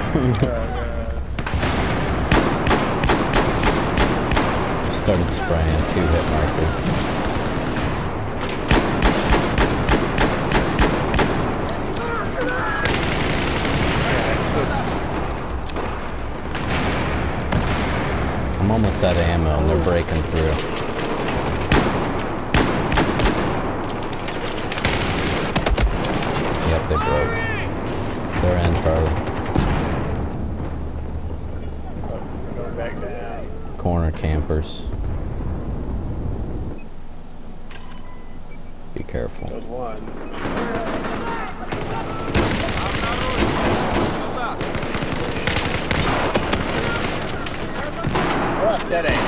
Started spraying 2 hit markers. I'm almost out of ammo and they're breaking through. Yep, they broke. They're in, Charlie. Going back down. Corner campers. Be careful. There's one. That ain't.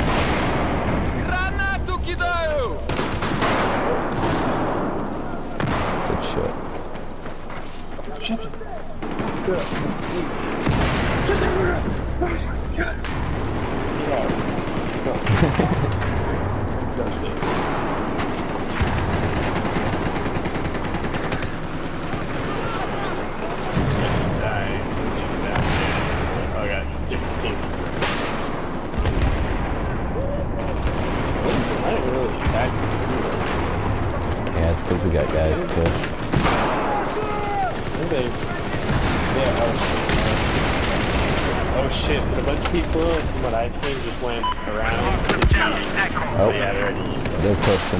Granatu kidаю! Good shit. Shut up. Yeah, it's because we got guys killed. Oh shit, a bunch of people, from what I've seen, just went around. Oh, Yeah, they're pushing.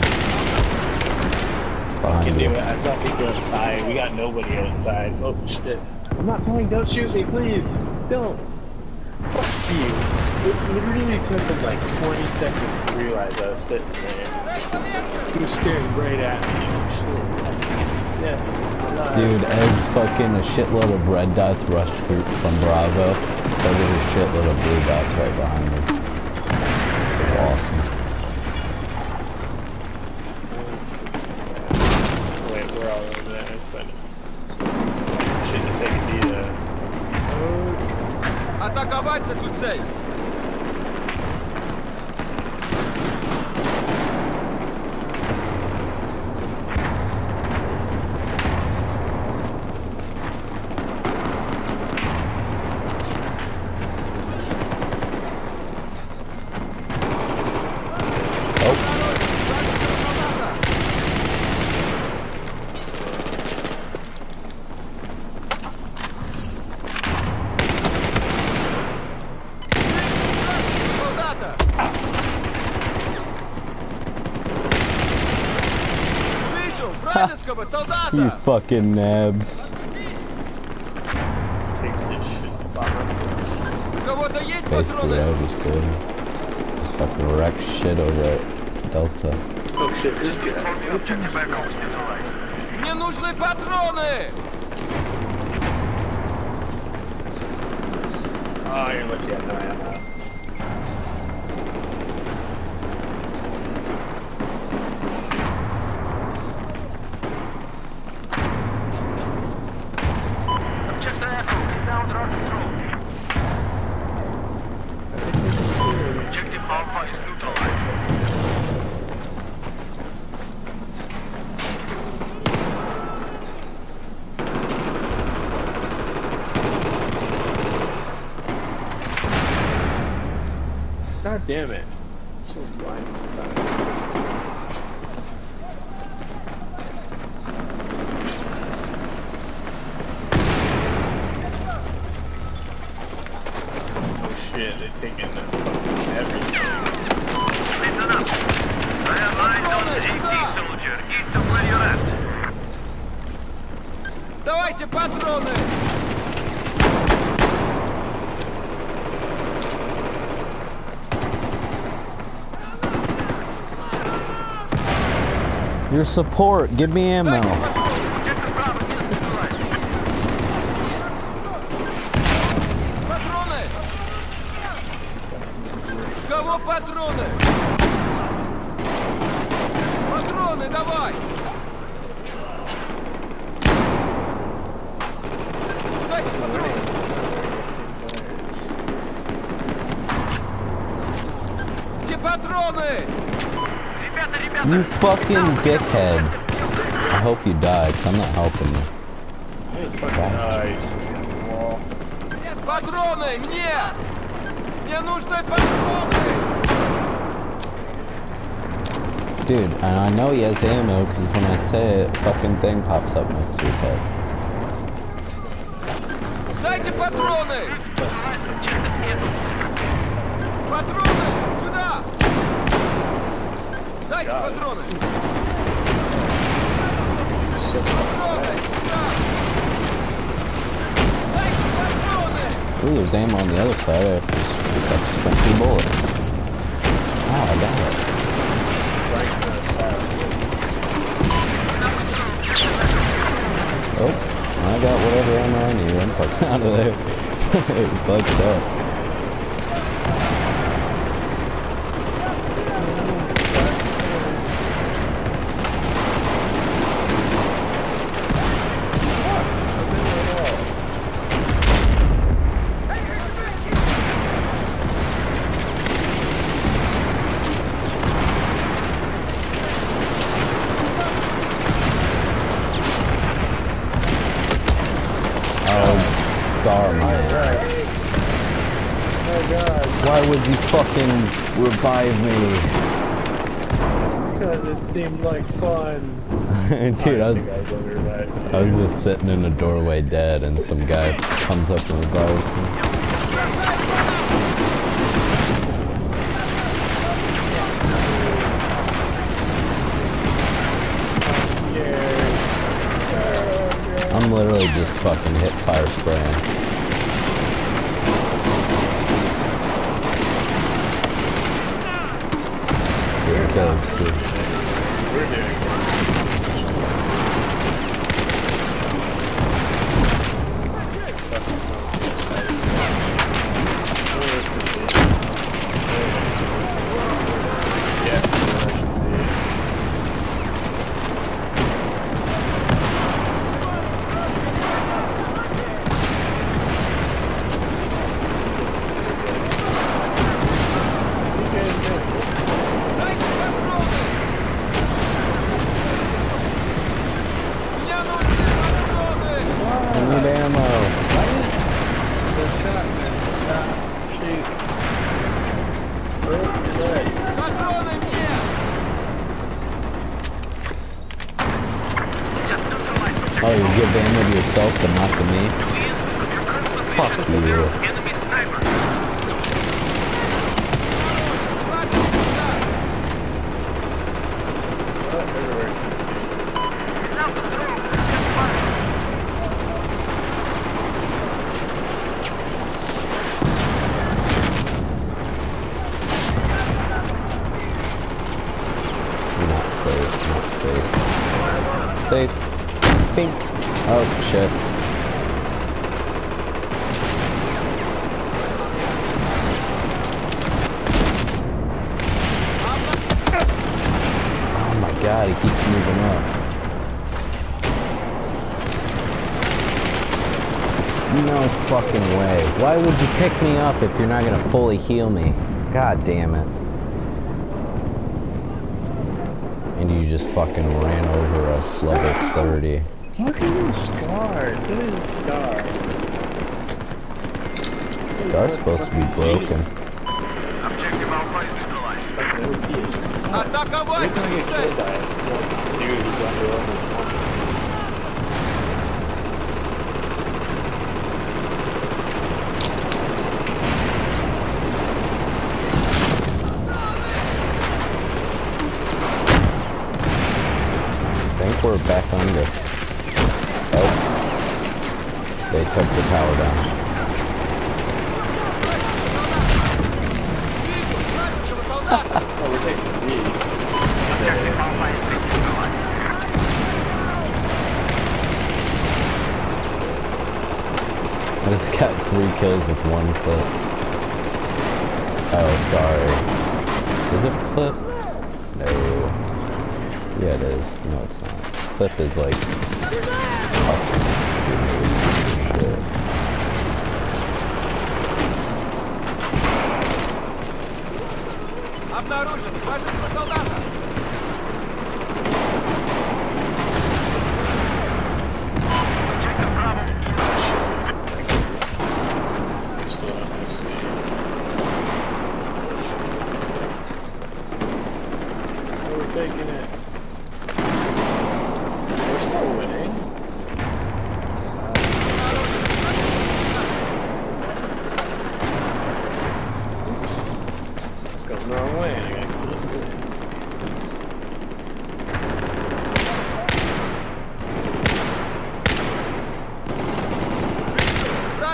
Behind you. I thought people outside. We got nobody outside. Oh shit. I'm not coming, don't shoot me, please. Don't. Fuck you. It literally took them like 20 seconds to realize I was sitting there. He was staring right at me. Shit. Yeah. Dude, as fucking a shitload of red dots rushed through from Bravo, so there's a shitload of blue dots right behind them. It was awesome. Wait, we're all over there. It's funny. Shouldn't take the Атаковать эту цель! You fucking nabs. Кого-то есть Basically what I патроны? just did. Just fucking wreck shit over at Delta. Oh shit, this guy. Мне нужны патроны! Oh, you're lucky I know ammo. God damn it. So blind. Oh shit, they're taking everything. Патроны сюда! Давайте патроны! Your support, give me ammo. Патроны! Кого патроны? Патроны, давай! Дайте патроны! Где патроны? You fucking dickhead. I hope you die, 'cause I'm not helping you. Nice. Патроны, мне! Мне нужны патроны! Dude, and I know he has ammo because when I say it, fucking thing pops up next to his head. Дайте патроны! Патроны! Сюда! Дайте патроны! Патроны! Сюда! Дайте патроны! Ooh, there's ammo on the other side. I have to spend 2 bullets. Oh, I got it. Oh, I got whatever ammo I need. I'm fucking out of there. It fucked up. Scar my ass. Oh god. Why would you fucking revive me? Because it seemed like fun. Dude, I was was just sitting in a doorway dead and some guy comes up and revives me. I'm literally just fucking hip fire spraying. Good kills, dude. We're doing I need ammo. Патроны мне! Oh, you give ammo to yourself but not to me? Fuck you. Not safe, not safe. Safe. Pink. Oh, shit. Oh my god, he keeps moving up. No fucking way. Why would you pick me up if you're not gonna fully heal me? God damn it. And you just fucking ran over a level 30. Look at this scar. Look at this scar. Scar's supposed to be broken. Objective Alpha is neutralized. Атаковать цель! I think we're back under. Oh. They took the tower down. Oh, we're taking B. Objective Alpha is neutralized. I just got 3 kills with 1 clip. Oh, sorry. Is it a clip? No. Yeah, it is. No, it's not. Clip is like... Shit. Обнаружен вражеского солдата!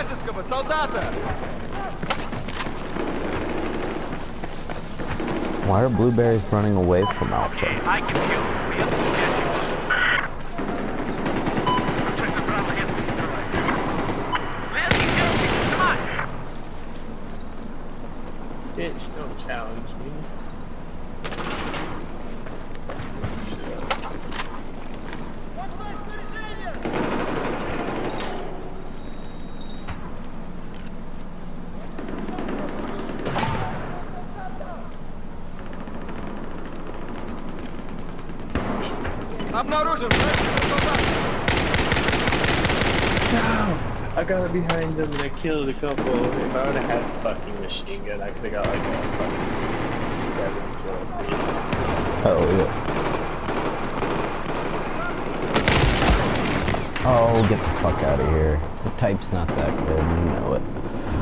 вражеского солдата! Why are blueberries running away from Alpha? Okay, I can kill. We have to get Objective Bravo has been neutralized. Let's go! Come on! Bitch, don't challenge me. Обнаружен вражеского солдата! No! I got behind them and I killed a couple. If I would have had a fucking machine gun, I could have got like a fucking 7 kill. Oh, yeah. Oh, get the fuck out of here. The type's not that good, you know it.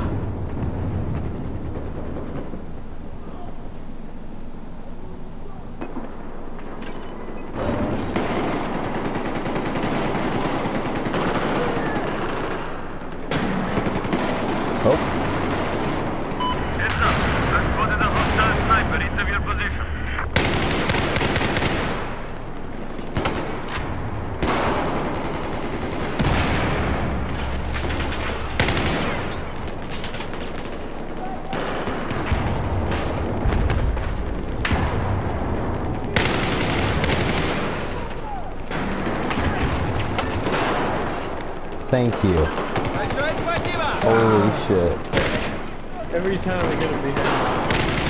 Oh. Heads up! I spotted a hostile sniper into your position. Thank you. Большое спасибо! Holy shit. Every time I get a behind.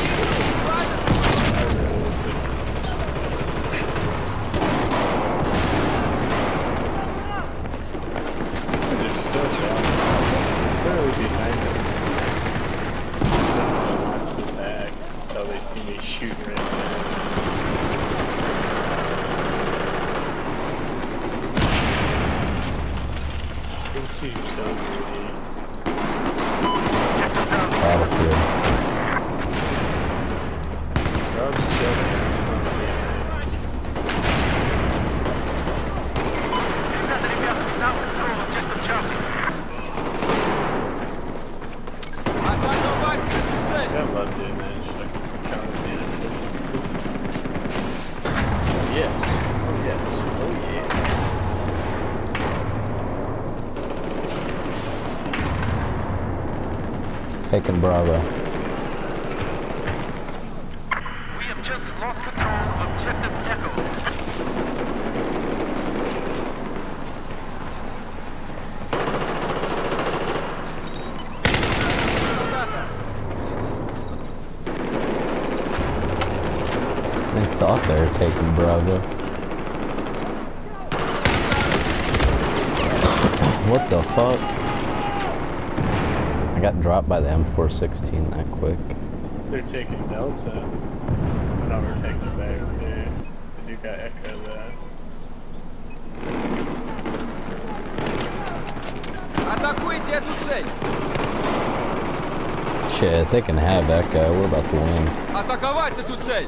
Literally behind them. Watch the back until they see me shooting right now. Think you so pretty. Battlefield. Drugs, Ребята, нам контрол объектов Чарли. Атаковать цель! I love doing that. Just like counter Yes. Oh yes. Oh yeah. Taking Bravo. We have just lost control of objective Echo. They thought they were taking Bravo. What the fuck? I got dropped by the M416 that quick. They're taking Delta. No, we're taking it back too. You got Echo there. Атакуйте эту цель! Shit, they can have Echo. We're about to win. Атаковать эту цель!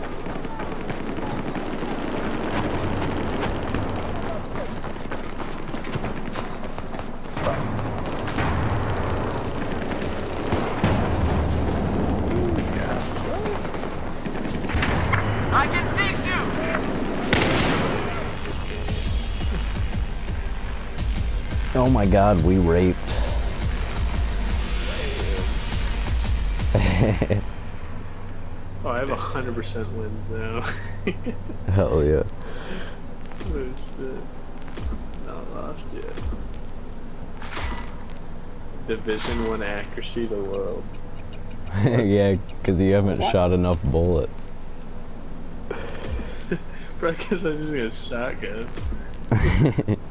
I can fix you! Oh my god, we raped. Oh, I have 100% wins now. Hell yeah. Oh shit. Not lost yet. Division 1 accuracy to world. Yeah, because you haven't shot enough bullets. Bro, I guess I just got a shotgun.